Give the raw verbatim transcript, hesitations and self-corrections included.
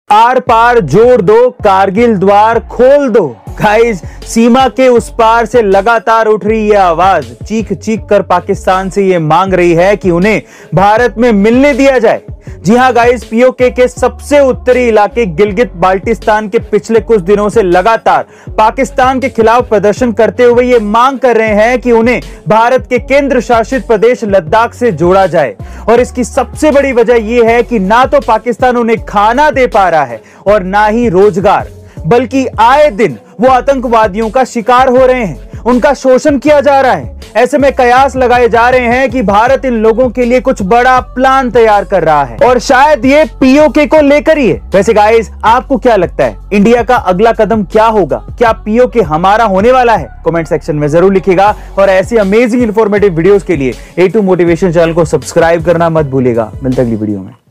Are पार जोड़ दो, कारगिल द्वार खोल दो। गाइस, सीमा के उस पार से लगातार उठ रही यह आवाज चीख चीख कर पाकिस्तान से यह मांग रही है कि उन्हें भारत में मिलने दिया जाए। जी हां गाइस, पीओके के सबसे उत्तरी इलाके गिलगित बाल्टिस्तान के पिछले कुछ दिनों से लगातार पाकिस्तान के खिलाफ प्रदर्शन करते हुए ये मांग कर रहे हैं कि उन्हें भारत के केंद्र शासित प्रदेश लद्दाख से जोड़ा जाए। और इसकी सबसे बड़ी वजह यह है कि ना तो पाकिस्तान उन्हें खाना दे पा रहा है और ना ही रोजगार, बल्कि आए दिन वो आतंकवादियों का शिकार हो रहे हैं, उनका शोषण किया जा रहा है। ऐसे में कयास लगाए जा रहे हैं कि भारत इन लोगों के लिए कुछ बड़ा प्लान तैयार कर रहा है और शायद ये पीओके को लेकर ही है। वैसे गाइस, आपको क्या लगता है, इंडिया का अगला कदम क्या होगा? क्या पीओके हमारा होने वाला है? कमेंट सेक्शन में जरूर लिखिएगा और ऐसी अमेजिंग इंफॉर्मेटिव वीडियोस के लिए ए टू मोटिवेशन चैनल को सब्सक्राइब करना मत भूलिएगा। मिलते अगली वीडियो में।